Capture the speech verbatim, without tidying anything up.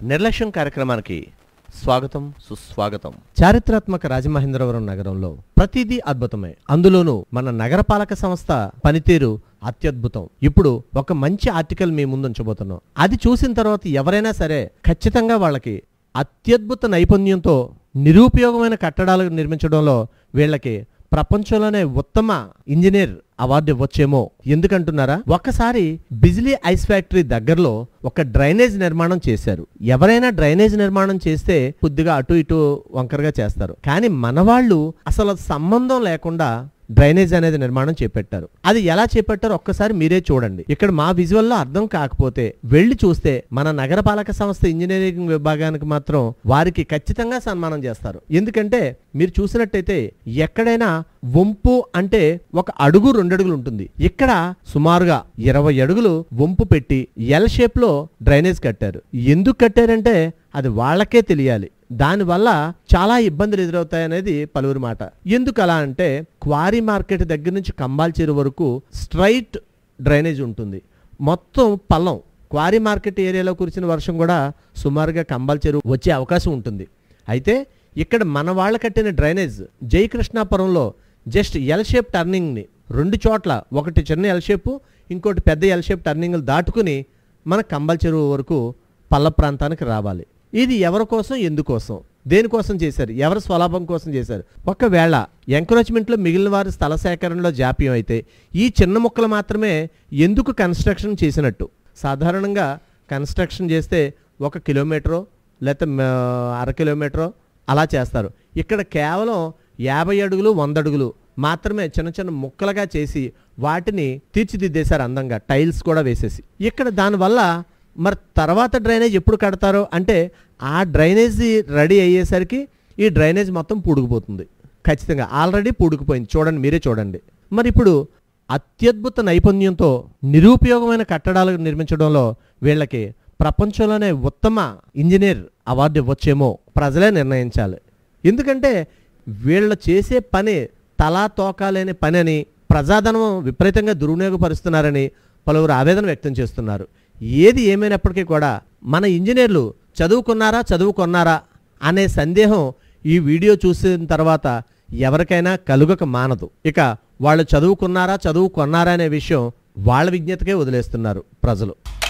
నిర్లక్ష్యం కార్యక్రమానికి స్వాగతం సుస్వాగతం. చారిత్రాత్మక రాజమహేంద్రవరం నగరంలో ప్రతిదీ అద్భుతమే. అందులోనూ మన నగరపాలక సంస్థ పనితీరు అత్యద్భుతం. ఇప్పుడు ఒక మంచి ఆర్టికల్ మీ ముందు ఉంచబోతున్నాం. అది చూసిన తర్వాత ఎవరైనా సరే ఖచ్చితంగా వాళ్ళకి అత్యద్భుత నైపుణ్యంతో నిరుపయోగమైన కట్టడాలు నిర్మించడంలో వీళ్ళకి ప్రపంచంలోనే ఉత్తమ ఇంజనీర్ అవార్డు ఇవ్వచ్చేమో. ఎందుకంటున్నారా? ఒక్కసారి బిజిలీ ఐస్ ఫ్యాక్టరీ దగ్గరలో ఒక డ్రైనేజ్ నిర్మాణం చేశారు. ఎవరైనా డ్రైనేజ్ నిర్మాణం చేస్తే కొద్దిగా అటు ఇటు వంకరగా చేస్తారు. కానీ మనవాళ్ళు అసలు సంబంధం లేకుండా డ్రైనేజ్ అనేది నిర్మాణం చేపట్టారు. అది ఎలా చేపట్టారో ఒక్కసారి మీరే చూడండి. ఇక్కడ మా విజువల్లో అర్థం కాకపోతే వెళ్ళి చూస్తే మన నగరపాలక సంస్థ ఇంజనీరింగ్ విభాగానికి మాత్రం వారికి ఖచ్చితంగా సన్మానం చేస్తారు. ఎందుకంటే మీరు చూసినట్టయితే ఎక్కడైనా వంపు అంటే ఒక అడుగు రెండు అడుగులు ఉంటుంది. ఇక్కడ సుమారుగా ఇరవై అడుగులు వంపు పెట్టి ఎల్ షేప్ లో డ్రైనేజ్ కట్టారు. ఎందుకు కట్టారంటే అది వాళ్ళకే తెలియాలి. దానివల్ల చాలా ఇబ్బందులు ఎదురవుతాయనేది పలువురి మాట. ఎందుకు అలా అంటే క్వారీ మార్కెట్ దగ్గర నుంచి కంబాల్ చెరువు వరకు స్ట్రైట్ డ్రైనేజ్ ఉంటుంది. మొత్తం పల్లం క్వారీ మార్కెట్ ఏరియాలో కురిసిన వర్షం కూడా సుమారుగా కంబాల్ చెరువు వచ్చే అవకాశం ఉంటుంది. అయితే ఇక్కడ మన వాళ్ళ కట్టిన డ్రైనేజ్ జయకృష్ణాపురంలో జస్ట్ ఎల్ షేప్ టర్నింగ్ని రెండు చోట్ల, ఒకటి చిన్న ఎల్ షేపు ఇంకోటి పెద్ద ఎల్ షేప్ టర్నింగ్లు దాటుకుని మన కంబాల్ చెరువు వరకు పల్ల ప్రాంతానికి రావాలి. ఇది ఎవరి కోసం, ఎందుకోసం, దేనికోసం చేశారు, ఎవరి స్వలాభం కోసం చేశారు? ఒకవేళ ఎంకరేజ్మెంట్లో మిగిలిన వారి స్థల సేకరణలో జాప్యం అయితే ఈ చిన్న ముక్కలు మాత్రమే ఎందుకు కన్స్ట్రక్షన్ చేసినట్టు? సాధారణంగా కన్స్ట్రక్షన్ చేస్తే ఒక కిలోమీటరో లేకపోతే అర కిలోమీటరో అలా చేస్తారు. ఇక్కడ కేవలం యాభై అడుగులు వంద అడుగులు మాత్రమే చిన్న చిన్న ముక్కలుగా చేసి వాటిని తీర్చిదిద్దేశారు అందంగా, టైల్స్ కూడా వేసేసి. ఇక్కడ దానివల్ల మరి తర్వాత డ్రైనేజ్ ఎప్పుడు కడతారో అంటే ఆ డ్రైనేజ్ రెడీ అయ్యేసరికి ఈ డ్రైనేజ్ మొత్తం పూడుకుపోతుంది. ఖచ్చితంగా ఆల్రెడీ పూడుకుపోయింది. చూడండి, మీరే చూడండి. మరి ఇప్పుడు అత్యద్భుత నైపుణ్యంతో నిరుపయోగమైన కట్టడాలు నిర్మించడంలో వీళ్ళకి ప్రపంచంలోనే ఉత్తమ ఇంజనీర్ అవార్డు ఇవ్వచ్చేమో ప్రజలే నిర్ణయించాలి. ఎందుకంటే వీళ్ళు చేసే పని తలా తోకాలేని పని అని, ప్రజాధనం విపరీతంగా దుర్వినియోగపరుస్తున్నారని పలువురు ఆవేదన వ్యక్తం చేస్తున్నారు. ఏది ఏమైనప్పటికీ కూడా మన ఇంజనీర్లు చదువుకున్నారా చదువుకున్నారా అనే సందేహం ఈ వీడియో చూసిన తర్వాత ఎవరికైనా కలుగక మానదు. ఇక వాళ్ళు చదువుకున్నారా చదువుకున్నారా అనే విషయం వాళ్ళ విజ్ఞతకే వదిలేస్తున్నారు ప్రజలు.